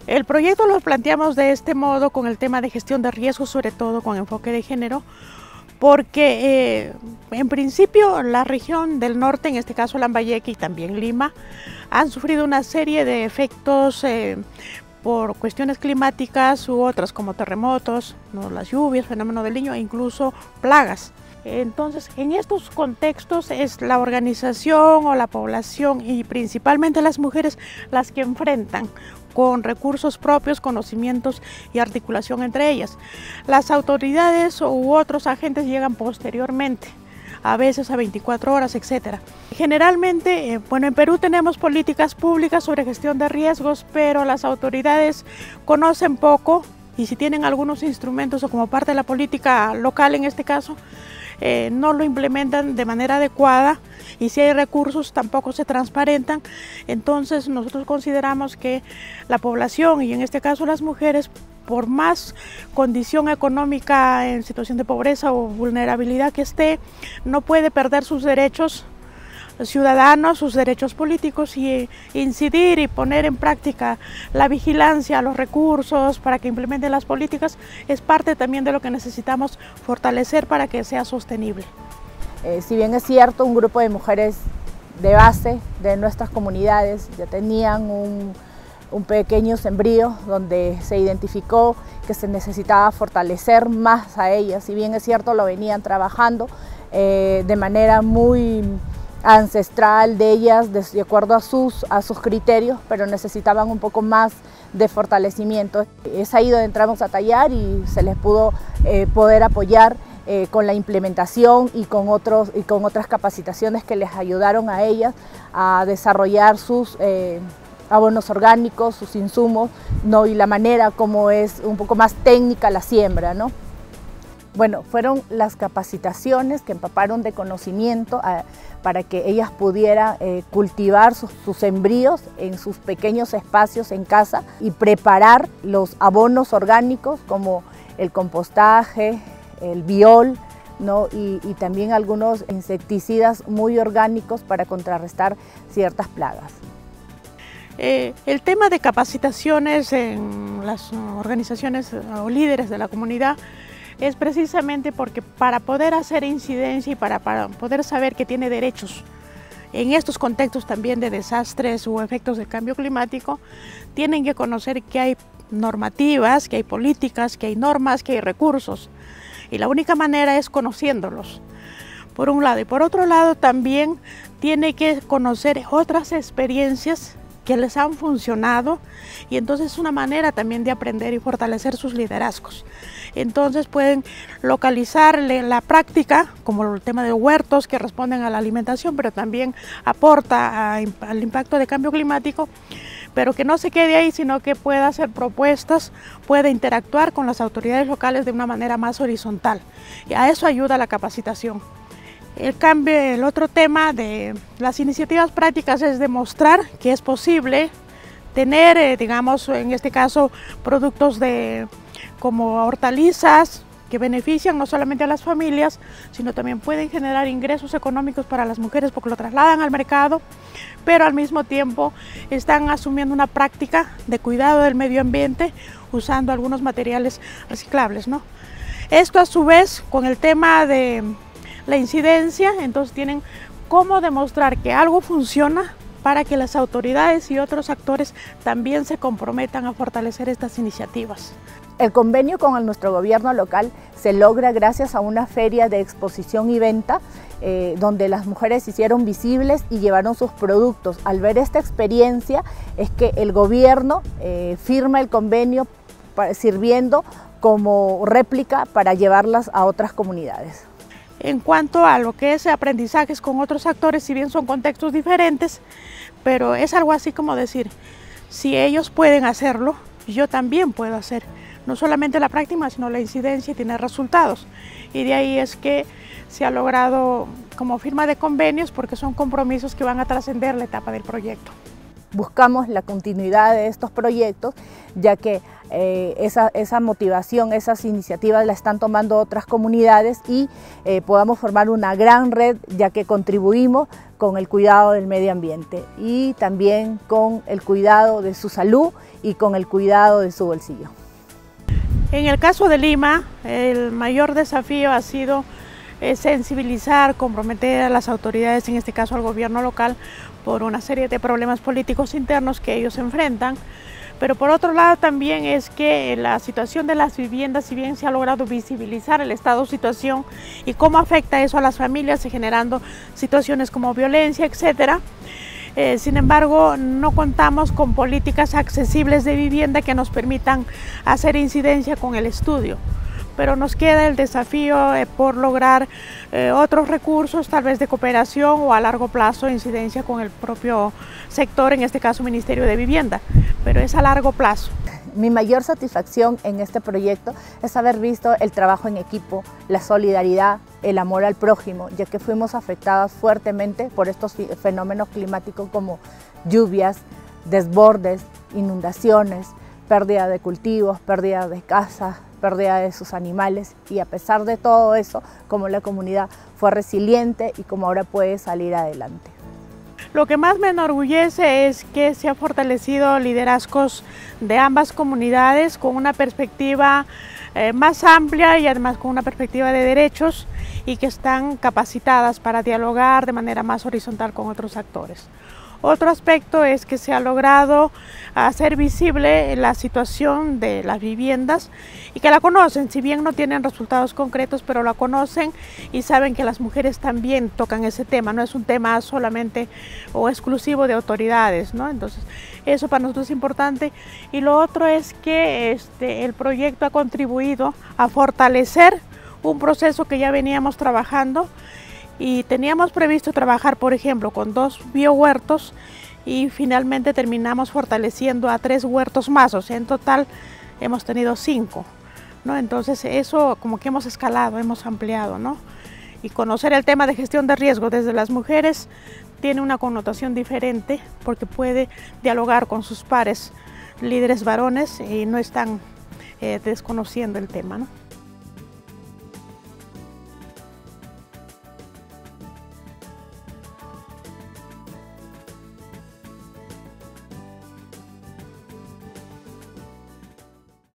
El proyecto lo planteamos de este modo con el tema de gestión de riesgos, sobre todo con enfoque de género, porque en principio la región del norte, en este caso Lambayeque y también Lima, han sufrido una serie de efectos por cuestiones climáticas u otras como terremotos, ¿no?, las lluvias, fenómeno del Niño e incluso plagas. Entonces, en estos contextos es la organización o la población y principalmente las mujeres las que enfrentan con recursos propios, conocimientos y articulación entre ellas. Las autoridades u otros agentes llegan posteriormente, a veces a 24 horas, etc. Generalmente, en Perú tenemos políticas públicas sobre gestión de riesgos, pero las autoridades conocen poco y si tienen algunos instrumentos o como parte de la política local en este caso, no lo implementan de manera adecuada y si hay recursos tampoco se transparentan. Entonces nosotros consideramos que la población y en este caso las mujeres, por más condición económica en situación de pobreza o vulnerabilidad que esté, no puede perder sus derechos ciudadanos, sus derechos políticos y incidir y poner en práctica la vigilancia, los recursos para que implementen las políticas es parte también de lo que necesitamos fortalecer para que sea sostenible. Si bien es cierto, un grupo de mujeres de base de nuestras comunidades ya tenían un pequeño sembrío donde se identificó que se necesitaba fortalecer más a ellas, si bien es cierto lo venían trabajando de manera muy ancestral de ellas, de acuerdo a sus criterios, pero necesitaban un poco más de fortalecimiento. Es ahí donde entramos a tallar y se les pudo poder apoyar con la implementación y con otras capacitaciones que les ayudaron a ellas a desarrollar sus abonos orgánicos, sus insumos, ¿no?, y la manera como es un poco más técnica la siembra, ¿no? Bueno, fueron las capacitaciones que empaparon de conocimiento para que ellas pudieran cultivar sus sembríos en sus pequeños espacios en casa y preparar los abonos orgánicos como el compostaje, el biol, ¿no?, y también algunos insecticidas muy orgánicos para contrarrestar ciertas plagas. El tema de capacitaciones en las organizaciones o líderes de la comunidad es precisamente porque para poder hacer incidencia y para poder saber que tiene derechos en estos contextos también de desastres o efectos del cambio climático, tienen que conocer que hay normativas, que hay políticas, que hay normas, que hay recursos. Y la única manera es conociéndolos, por un lado. Y por otro lado también tiene que conocer otras experiencias que les han funcionado y entonces es una manera también de aprender y fortalecer sus liderazgos. Entonces pueden localizar la práctica, como el tema de huertos que responden a la alimentación, pero también aporta al impacto de cambio climático, pero que no se quede ahí, sino que pueda hacer propuestas, pueda interactuar con las autoridades locales de una manera más horizontal. Y a eso ayuda la capacitación. El otro tema de las iniciativas prácticas es demostrar que es posible tener, digamos, en este caso, productos como hortalizas que benefician no solamente a las familias, sino también pueden generar ingresos económicos para las mujeres porque lo trasladan al mercado, pero al mismo tiempo están asumiendo una práctica de cuidado del medio ambiente usando algunos materiales reciclables, ¿no? Esto a su vez con el tema de la incidencia, entonces tienen cómo demostrar que algo funciona para que las autoridades y otros actores también se comprometan a fortalecer estas iniciativas. El convenio con nuestro gobierno local se logra gracias a una feria de exposición y venta donde las mujeres se hicieron visibles y llevaron sus productos. Al ver esta experiencia es que el gobierno firma el convenio sirviendo como réplica para llevarlas a otras comunidades. En cuanto a lo que es aprendizajes con otros actores, si bien son contextos diferentes, pero es algo así como decir, si ellos pueden hacerlo, yo también puedo hacer. No solamente la práctica, sino la incidencia y tener resultados. Y de ahí es que se ha logrado como firma de convenios porque son compromisos que van a trascender la etapa del proyecto. buscamos la continuidad de estos proyectos, ya que esa motivación, esas iniciativas la están tomando otras comunidades y podamos formar una gran red, ya que contribuimos con el cuidado del medio ambiente y también con el cuidado de su salud y con el cuidado de su bolsillo. En el caso de Lima, el mayor desafío ha sido sensibilizar, comprometer a las autoridades, en este caso al gobierno local, por una serie de problemas políticos internos que ellos enfrentan. Pero por otro lado también es que la situación de las viviendas, si bien se ha logrado visibilizar el estado de situación y cómo afecta eso a las familias, generando situaciones como violencia, etcétera. Sin embargo, no contamos con políticas accesibles de vivienda que nos permitan hacer incidencia con el estudio. Pero nos queda el desafío por lograr otros recursos, tal vez de cooperación o a largo plazo, incidencia con el propio sector, en este caso Ministerio de Vivienda, pero es a largo plazo. Mi mayor satisfacción en este proyecto es haber visto el trabajo en equipo, la solidaridad, el amor al prójimo, ya que fuimos afectadas fuertemente por estos fenómenos climáticos como lluvias, desbordes, inundaciones, pérdida de cultivos, pérdida de casas, pérdida de sus animales, y a pesar de todo eso, como la comunidad fue resiliente y como ahora puede salir adelante. Lo que más me enorgullece es que se han fortalecido liderazgos de ambas comunidades con una perspectiva más amplia y además con una perspectiva de derechos, y que están capacitadas para dialogar de manera más horizontal con otros actores. Otro aspecto es que se ha logrado hacer visible la situación de las viviendas y que la conocen, si bien no tienen resultados concretos, pero la conocen y saben que las mujeres también tocan ese tema, no es un tema solamente o exclusivo de autoridades, ¿no? Entonces, eso para nosotros es importante. Y lo otro es que el proyecto ha contribuido a fortalecer un proceso que ya veníamos trabajando. Y teníamos previsto trabajar, por ejemplo, con 2 biohuertos y finalmente terminamos fortaleciendo a 3 huertos más, o sea, en total hemos tenido 5, ¿no? Entonces eso como que hemos escalado, hemos ampliado, ¿no? Y conocer el tema de gestión de riesgo desde las mujeres tiene una connotación diferente porque puede dialogar con sus pares líderes varones y no están desconociendo el tema, ¿no?